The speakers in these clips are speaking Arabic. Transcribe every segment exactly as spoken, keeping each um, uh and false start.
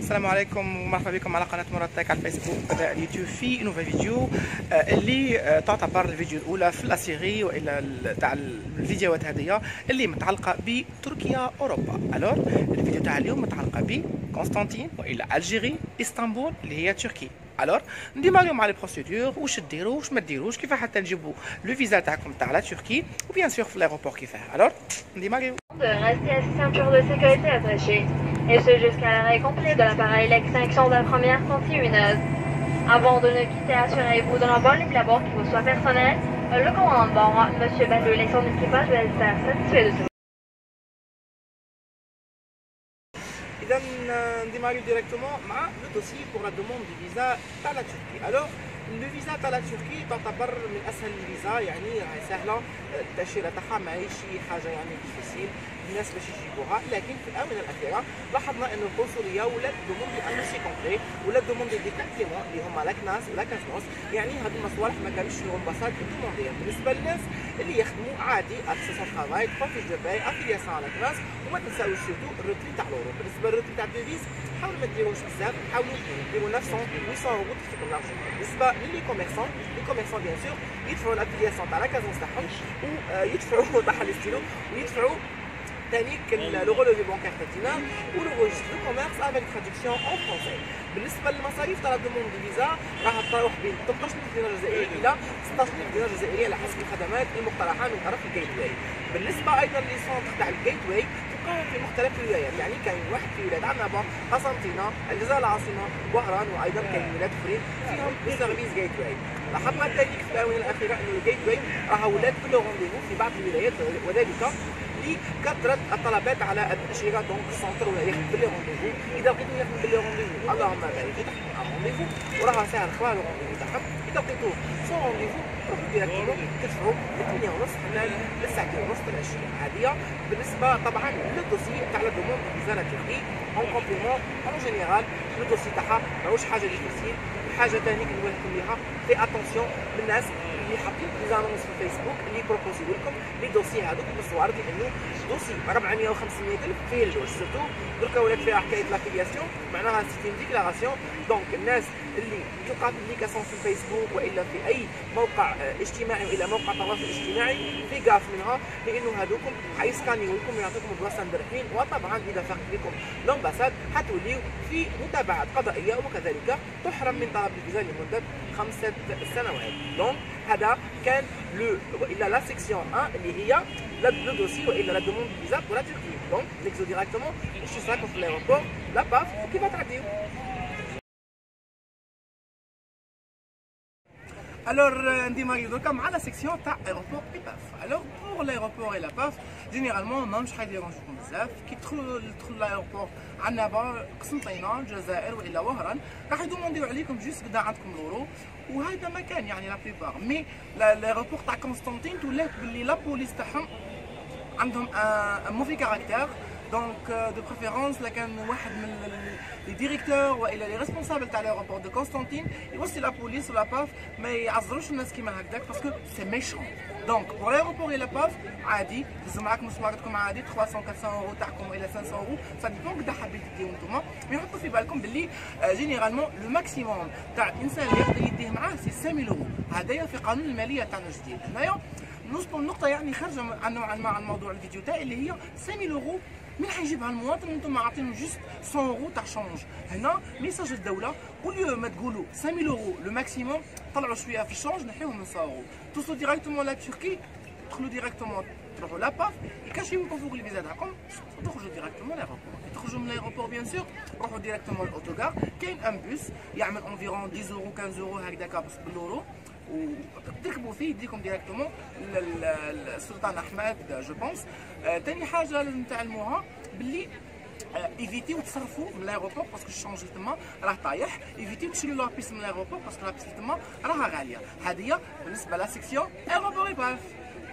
السلام عليكم ومرحبا بكم على قناه مراد تاك على الفيسبوك وكذا اليوتيوب في نوفا فيديو اللي تعتبر الفيديو الاولى في لا سيري والا تاع الفيديوهات هذه اللي متعلقه بتركيا اوروبا. الور الفيديو تاع اليوم متعلقه بقسطنطين والا الجيري اسطنبول اللي هي تركيا. الور نديماريو مع لي بروسيدور، واش ديروا واش ما ديروش، كيف حتى نجيبوا لو فيزا تاعكم تاع لا تركي وبيان سور في الايروبور كيفاه. الور نديماريو. Restez à ceinture de sécurité attachée, et ce jusqu'à l'arrêt complet de l'appareil l'extinction de la première anti-lumineuse. Avant de ne quitter, assurez-vous de l'envol à bord qui vous soit personnel. Le commandant, Monsieur Balleux et son équipage va être satisfait de ce. إذا نديماريو ديريكتومون مع لو دوسي بور لا دوموند دو فيزا تاع لا تركي. الوغ لو فيزا تاع لا تركي تعتبر من اسهل الفيزا، يعني راهي سهله، التاشيره تاعها ماهيش شي حاجه يعني ديفيسيل الناس باش يجيبوها، لكن في الاونه الاخيره لاحظنا ان القنصليه ولات دوموندي ان دوسي كومبلي، ولات دوموندي دي كارتيمون اللي هما لا كناس ولا كاسنوس، يعني هاد المصالح ما كانوش في الامباساد دومونديهم بالنسبه للناس اللي يخدموا عادي اكسيسون ترافاي بروفيس دو باي افيلياسيون على كناس. وما تنساوش سيرتو الروتري تاع لورو. بالنسبه للروتري تاع الديفيز حاولوا ما ديروش بزاف، حاولوا ديروا تسعمية ثمانمية اورو تخطيكم لارجون. بالنسبه للي كوميرسون لي كوميرسون بيان سور يدفعوا الافيلياسيون تاع لا كازونس تاعهم ويدفعوا تاع الستيلو ويدفعوا ثاني لو رولوفي بانكار تاعنا ولو روجستر دو كوميرس افيك تراديكسيون اون فرونسي. بالنسبه للمصاريف تاع دوموند دو فيزا راح تروح بين ثلاثة عشر ألف دينار جزائري الى ستة عشر ألف دينار جزائري على حسب الخدمات المقترحه من طرف الجيت واي. بالنسبه ايضا لي سونتر تاع الجيت واي تلقاهم في مختلف الولايات، يعني كاين واحد في ولايه عنابه، قسنطينه، الجزائر العاصمه، وهران، وايضا كاين ولايات اخرين فيهم سيرفيس جيت واي. لاحظنا ثاني في الاونه الاخيره ان الجيت واي راه ولات كل رونديفو في بعض الولايات، وذلك لكثره الطلبات على التاشيره. دونك السونتر ولا يخدم باللي رونديفو، اذا بغيتو يخدم باللي رونديفو اللهم بارك يفتح لكم رونديفو وراه ساهل خواه رونديفو تاعهم. اذا بغيتو سون رونديفو روحوا ديريكتومون تدفعوا ثمانية ونص حنا للساعتين ونص تاع العشيه. هذه بالنسبه طبعا للدوسي تاع لا دوموند فيزا لا تركي اون كومبليمون اون جينيرال. لو دوسي تاعها ماهوش حاجه ديفيسيل. حاجه ثانيه كنقول لكم ليها في اتونسيون الناس اللي حاطين لي زانونس في الفيسبوك اللي بروبوزيو لكم لي دوسي هذوك بالصور، لانه دوسي أربعمية وخمسمية ألف فيه الجوج سيرتو دركا ولات فيها حكايه لافيلياسيون معناها سيتي ديكلاراسيون. دونك الناس اللي تلقى بليكاسيون في الفيسبوك والا في اي موقع اجتماعي والا موقع تواصل اجتماعي في كاف منها، لانه هذوكم حيسكانيو لكم ويعطيكم بلاصه مدرحين، وطبعا اذا فاق بكم لومباساد حتوليو في متابعات قضائيه، وكذلك تحرم من طلب الفيزا لمده خمسه سنوات. دونك هذا كان لو والا لا سيكسيون واحد اللي هي لو دوسي والا لا دوموند فيزا بور لا تركي. دونك نكزو ديريكتومون واش راكم في الايروبور لا باف وكيف تعديو. الور نديماريو دوكا مع لا سيكسيون تاع ايروبور اي باف. الور بور لايروبور اي لا باف جينيرالمون ماهمش حيديرونجوكم بزاف. كي تدخلوا تدخلوا لايروبور عنابه، قسنطينه، الجزائر والا وهران راح يدومونديو عليكم جوست بدا عندكم لورو، وهذا ما كان يعني لا بليبار. مي لايروبور تاع قسنطين تولات باللي لا بوليس تاعهم عندهم ان موفي كاركتير. دونك دو بريفيرونس لا كان واحد من لي ديريكتور والا لي ريسبونسابل تاع الايروبور دو قسنطين يوصي لا بوليس ولا باف ما يعذروش الناس كيما هكذاك باسكو سي ميشون. دونك بور الايروبور اي لا باف عادي تهزوا معاكم مسمارتكم عادي ثلاثمية أربعمية اورو تاعكم والا خمسمية اورو، سا ديبون قدا حابين تديو نتوما. مي حطوا في بالكم باللي جينيرالمون لو ماكسيموم تاع الانسان اللي يقدر يديه معاه سي خمسمية اورو. هذايا في قانون الماليه تاعنا الجديد. هنايا نوصلوا لنقطه يعني خارجه عن نوعا ما عن موضوع الفيديو تاعي اللي هي خمسمية اورو من حيجيبها المواطن وانتم عاطينهم جوست مية اورو تاع شونج. هنا ميساج الدوله اوليو ما تقولوا خمسمية اورو لو ماكسيموم طلعوا شويه في الشونج نحيوهم من مية اورو. توصلوا ديريكتومون لا تركي، تدخلوا ديريكتومون تروحوا لاباف يكاشيو لكم فوق الفيزا تاعكم وتخرجوا ديريكتومون لايروبور. تخرجوا من الايروبور بيان سور روحوا ديريكتومون الاوتوغار، كاين ان بوس يعمل انفيرون عشرة اورو خمسة اورو هكذاك بالورو، وتركبوا فيه يديكم ديريكتومون للسلطان احمد جو بونس. ثاني حاجه لازم تعلموها باللي ايفيتيو تصرفوا من الايروبور باسكو الشونج تما راه طايح. ايفيتيو تشريو لابيس من الايروبور باسكو لابيس تما راها غاليه. هذه بالنسبه لا سيكسيون ايروبور اي باف.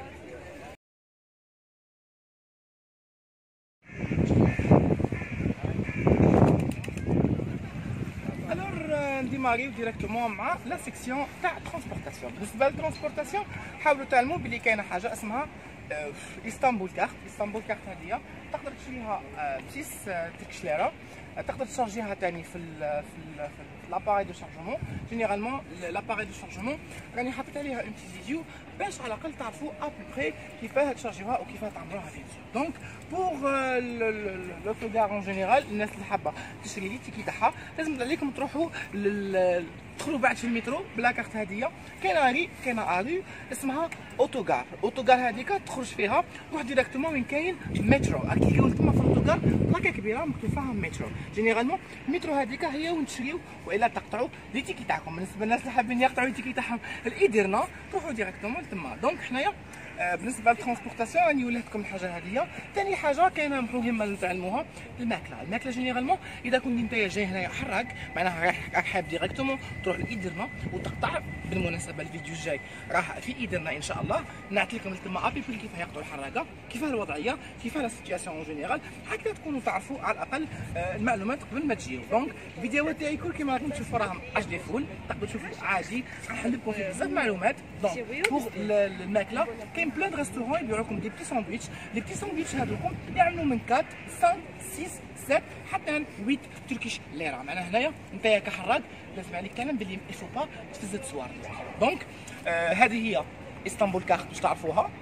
نديماريو ديريكتومون مع لا سيكسيون تاع ترونسبورتاسيون. بالنسبه للترونسبورتاسيون حاولوا تعلموا بلي كاينه حاجه اسمها اسطنبول كارت. اسطنبول كارت هذه تقدر تشريها ب ستة تركش ليره. تقدر تشارجيها ثاني في ال في ال في لاباري دو شارجمون. جينيرالمون لاباري دو شارجمون راني حطيت عليها اون بتيت فيديو باش على الاقل تعرفوا ابري كيفاه تشارجيوها وكيفاه تعملوها بيان سور. دونك بوغ لوتوغار اون جينيرال الناس اللي حابه تشري لي تيكي تاعها لازم عليكم تروحوا تدخلوا بعد في المترو بلا كارت هديه. كاينه ري كاينه الو اسمها اوتوغار. اوتوغار هذيك تخرج فيها تروح ديريكتومون وين كاين مترو. كي قلت لكم في الاوتوغار لاكا كبيره مكتوب فيها مترو. جينيرالمون المترو هذيك هي وين تشريو والا تقطعوا لي تيكي تاعكم. بالنسبه للناس اللي حابين يقطعوا لي تيكي تاعهم الايدرنا تروحوا ديريكتومون تما. دونك حنايا بالنسبه للترونسبورتاسيون راني وليت لكم الحاجه هذه. ثاني حاجه كاينه مهمه نتعلموها الماكله. الماكله جينيرالمون اذا كنت نتايا جاي هنايا حراق معناها راك حاب ديريكتومون تروح لايدرنا وتقطع. بالمناسبه الفيديو الجاي راه في ايدرنا ان شاء الله نعطي لكم تما ابي بول كيفاه يقطعوا الحراقه كيفاه الوضعيه كيفاه لا سيتياسيون اون جينيرال حتى تكونوا تعرفوا على الاقل المعلومات قبل ما تجيو. دونك الفيديوهات تاعي كل كيما راكم تشوفوا راهم اش دي فول تقدروا تشوفوا عادي راح نلقوا فيه بزاف معلومات. دونك بوغ الماكله كاين بلان ريستورون يبيعوا لكم دي بتي ساندويتش. لي بتي ساندويتش هذوكم يعملوا من أربعة خمسة ستة سبعة حتى ثمانية تركيش ليره. معناها هنايا نتايا كحراق لازم عليك كلام باللي الفو با تفز تصوار. دونك آه هذه هي اسطنبول كارت باش تعرفوها.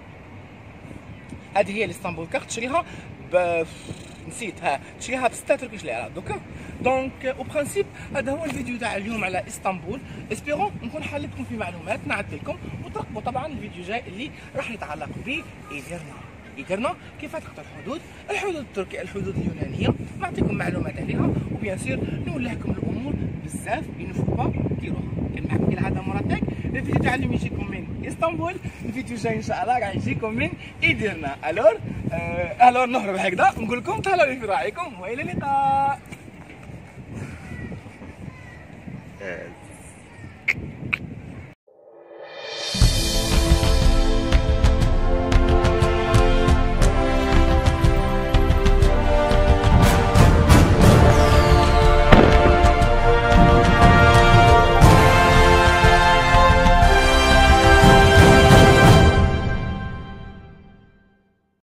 هذه هي الاسطنبول كارت تشريها ب نسيت ها تشريها ب ستة تركيش ليره دوكا. دونك او برانسيب هذا هو الفيديو تاع اليوم على اسطنبول. اسبيرون نكون حلتكم في معلومات نعدل لكم وترقبوا طبعا الفيديو الجاي اللي راح يتعلق بايدرنا. ايدرنا كيف تقطع الحدود الحدود التركيه الحدود اليونانيه نعطيكم معلومات عليها وبيان سير نولهكم الامور بزاف ينفو با ديروها. كان معكم كالعاده مراتك الفيديو تاع اليوم يجيكم من اسطنبول. الفيديو الجاي ان شاء الله راح يجيكم من ايدرنا. الور آه الور نهرب هكذا نقول لكم تهلاو في راعيكم والى اللقاء.